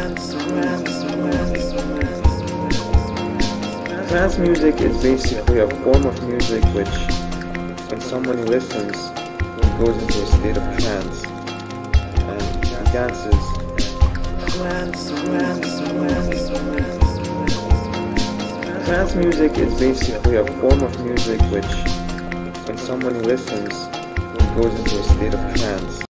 Trance music is basically a form of music which, when someone listens, goes into a state of trance and dances. Trance music is basically a form of music which, when someone listens, goes into a state of trance.